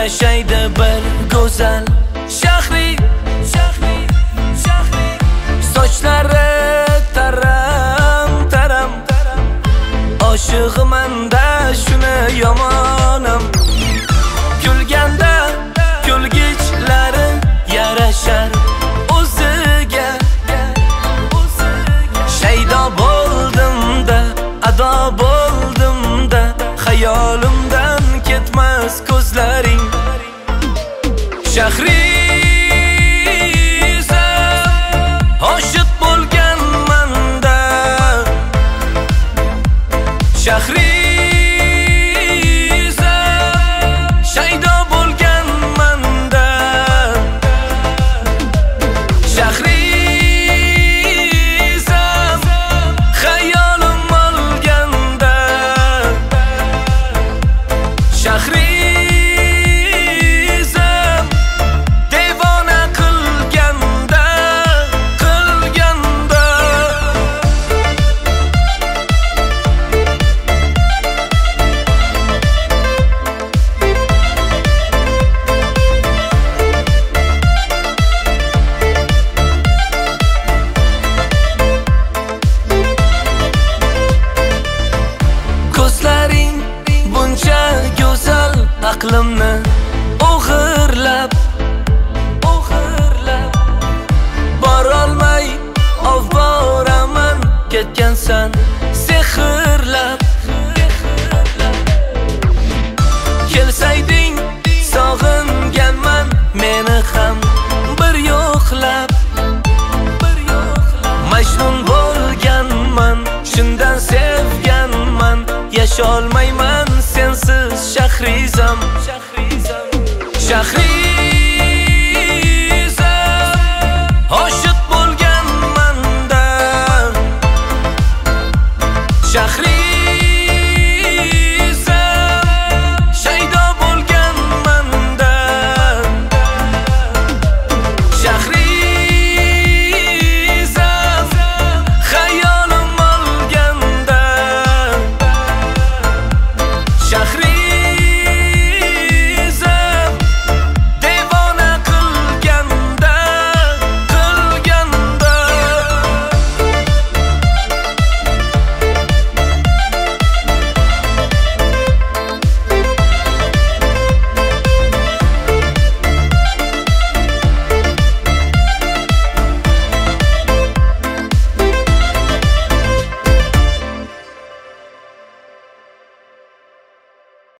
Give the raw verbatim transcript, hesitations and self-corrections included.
yashaydi bir go'zal shahri, shahri, shahri. Sochlari taram taram, oshig'iman-da shuni yomonam. Kulganda kulgichlari yarashar o'ziga, shaydo bo'ldim-da, ado bo'ldim-da, xayolimdan ketmas ko'zlaring. Shahrizam, oshiq bo'lganman-da. Shahrizam, shaydo bo'lganman-da. Shahrizam, xayolim olganda. Shahrizam, devona qilganda, qilganda. Ko'zlaring buncha go'zal, aqlimni o'g'irlab, o'g'irlab. Borolmay ovboraman, ketgansan sehrlab. Kelsayding sog'inganman, meni ham bir yo'qlab, bir yo'qlab. Majnun bo'lganman, shundan sevganman, yasholmay